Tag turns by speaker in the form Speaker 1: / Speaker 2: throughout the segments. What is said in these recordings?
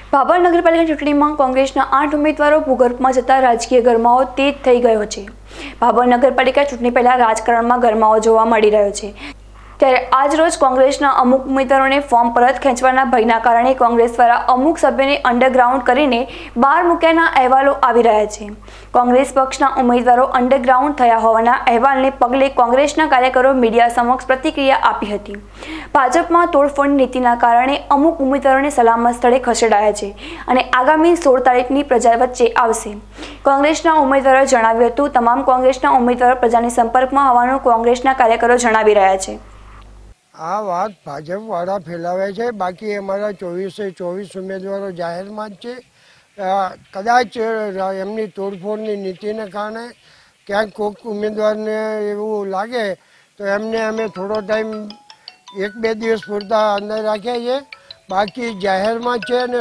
Speaker 1: ભાભર નગરપાલિકા ચૂંટણીમાં કોંગ્રેસના 8 ઉમેદવારો ભૂગર્ભમાં જતા રાજકીય ગરમાવો તેજ થઈ ગયો છે। ભાભર નગરપાલિકા ચૂંટણી પહેલા રાજકારણમાં ગરમાવો જોવા મળી રહ્યો છે। ત્યારે આજ રોજ કોંગ્રેસના અમુક ઉમેદવારોને ફોર્મ પરત ખેંચવાના ભયના કારણે કોંગ્રેસ દ્વારા અમુક સભ્યોને અંડરગ્રાઉન્ડ કરીને બહાર મૂક્યાના અહેવાલો આવી રહ્યા છે। કોંગ્રેસ પક્ષના ઉમેદવારો અંડરગ્રાઉન્ડ થયા હોવાના અહેવાલને પગલે કોંગ્રેસના કાર્યકરો મીડિયા સમક્ષ પ્રતિક્રિયા આપી હતી। ભાજપમાં તોડફોડની નીતિના કારણે અમુક ઉમેદવારોને સલામત સ્થળે ખસેડાયા છે અને આગામી 16 તારીખની પ્રજા વચ્ચે આવશે। કોંગ્રેસના ઉમેદવારોએ જણાવ્યું હતું તમામ કોંગ્રેસના ઉમેદવારો પ્રજાની સંપર્કમાં હોવાનું કોંગ્રેસના કાર્યકરો જણાવી રહ્યા છે।
Speaker 2: આ વાત ભાજપવાળા ફેલાવે છે। બાકી અમારા 24 ઉમેદવારો જાહેરમાં જ છે। કદાચ એમની તોડફોડની નીતિને કારણે ક્યાંક કોઈક ઉમેદવારને એવું લાગે તો એમને અમે થોડો ટાઈમ 1-2 દિવસ પૂરતા અંદર રાખ્યા છે। બાકી જાહેરમાં છે અને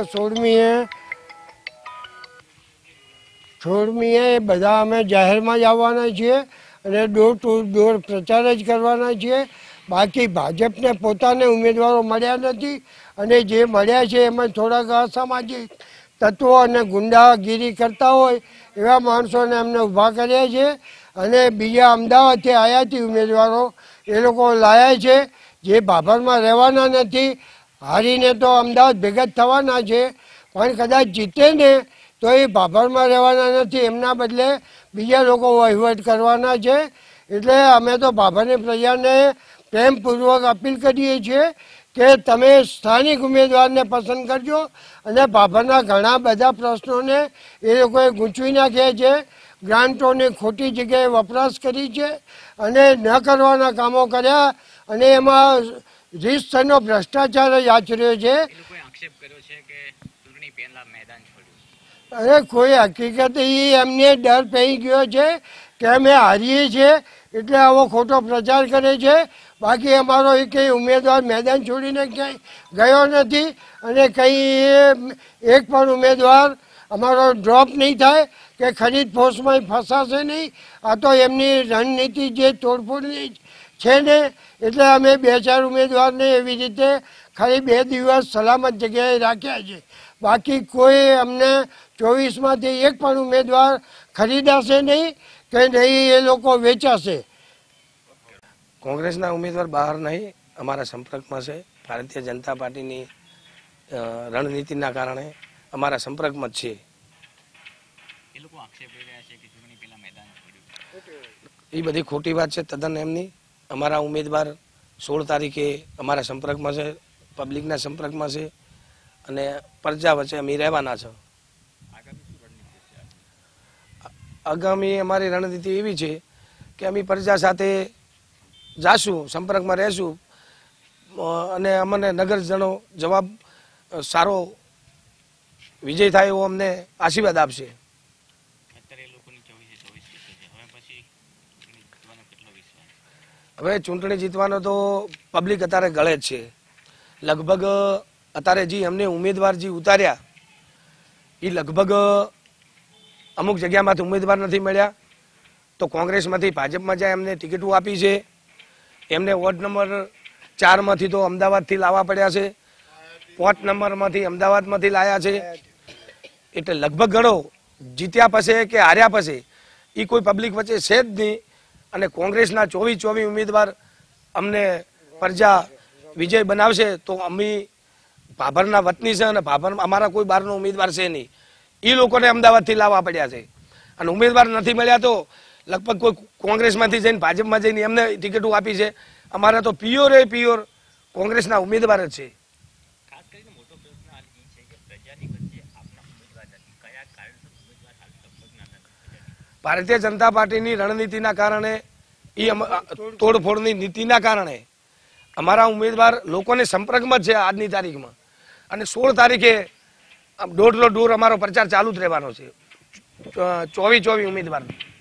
Speaker 2: 16મીએ બધા અમે જાહેરમાં જ આવવાના છીએ અને ડોર ટુ ડોર પ્રચાર જ કરવાના છીએ। બાકી ભાજપને પોતાને ઉમેદવારો મળ્યા નથી અને જે મળ્યા છે એમાં થોડાક અસામાજિક તત્વો અને ગુંડાગીરી કરતા હોય એવા માણસોને એમને ઊભા કર્યા છે અને બીજા અમદાવાદથી આયાતી ઉમેદવારો એ લોકો લાયા છે જે ભાભરમાં રહેવાના નથી। હારીને તો અમદાવાદ ભેગા જ થવાના છે પણ કદાચ જીતે ને તો એ ભાભરમાં રહેવાના નથી, એમના બદલે બીજા લોકો વહીવટ કરવાના છે। એટલે અમે તો ભાભરની પ્રજાને પ્રેમપૂર્વક અપીલ કરીએ છીએ કે તમે સ્થાનિક ઉમેદવારને પસંદ કરજો અને ભાભરના ઘણા બધા પ્રશ્નોને એ લોકોએ ગૂંચવી નાખ્યા છે। ગ્રાન્ટોને ખોટી જગ્યાએ વપરાશ કરી છે અને ન કરવાના કામો કર્યા અને એમાં રીતસરનો ભ્રષ્ટાચાર જ આચર્યો છે। અરે કોઈ હકીકત એમને ડર પડી ગયો છે કે અમે હારીએ છીએ એટલે આવો ખોટો પ્રચાર કરે છે। બાકી અમારો કંઈ ઉમેદવાર મેદાન છોડીને ક્યાંય ગયો નથી અને કંઈ એક પણ ઉમેદવાર અમારો ડ્રોપ નહીં થાય કે ખરીદ ફોર્સમાં ફસાશે નહીં। આ તો એમની રણનીતિ જે તોડફોડની છે ને એટલે અમે 2-4 ઉમેદવારને એવી રીતે ખાલી 2 દિવસ સલામત જગ્યાએ રાખ્યા છે। બાકી કોઈ અમને 24માંથી એક પણ ઉમેદવાર ખરીદાશે નહીં કે નહીં એ લોકો વેચાશે।
Speaker 3: કોંગ્રેસના ઉમેદવાર બહાર નહીં અમારા સંપર્કમાં છે। ભારતીય જનતા પાર્ટીની રણનીતિના કારણે અમારા સંપર્કમાં જ છે। એ બધી ખોટી વાત છે તદ્દન એમની। અમારા ઉમેદવાર 16 તારીખે અમારા સંપર્કમાં છે, પબ્લિકના સંપર્કમાં છે અને પ્રજા વચ્ચે અમે રહેવાના છે। આગામી અમારી રણનીતિ એવી છે કે અમે પ્રજા સાથે જાશું, સંપર્કમાં રહેશું અને અમને નગરજનો જવાબ સારો વિજય થાય એવો અમને આશીર્વાદ આપશે। હવે ચૂંટણી જીતવાનો તો પબ્લિક અત્યારે ગળે જ છે। લગભગ અત્યારે જે અમને ઉમેદવાર જે ઉતાર્યા એ લગભગ અમુક જગ્યામાંથી ઉમેદવાર નથી મળ્યા તો કોંગ્રેસમાંથી ભાજપમાં જાય એમને ટિકિટો આપી છે। એમને વોર્ડ નંબર 4માંથી તો અમદાવાદથી લાવવા પડ્યા છે, 5 નંબરમાંથી અમદાવાદમાંથી લાયા છે। એટલે લગભગ ગણો જીત્યા પછી કે હાર્યા પછી એ કોઈ પબ્લિક વચ્ચે છે જ નહીં અને કોંગ્રેસના 24 ઉમેદવાર અમને પ્રજા વિજય બનાવશે તો અમે ભાભરના વતની છે અને ભાભર અમારા કોઈ બહારનો ઉમેદવાર છે નહીં। એ લોકોને અમદાવાદથી લાવવા પડ્યા છે અને ઉમેદવાર નથી મળ્યા તો લગભગ કોઈ કોંગ્રેસમાંથી જઈને ભાજપમાં જઈને એમને ટિકિટો આપી છે। અમારા તો પ્યોર કોંગ્રેસના ઉમેદવાર જ છે। ભારતીય જનતા પાર્ટીની રણનીતિના કારણે એ તોડફોડની નીતિના કારણે અમારા ઉમેદવાર લોકોને સંપર્કમાં જ છે આજની તારીખમાં અને 16 તારીખે ડોર ટુ ડોર અમારો પ્રચાર ચાલુ જ રહેવાનો છે 24 ઉમેદવાર।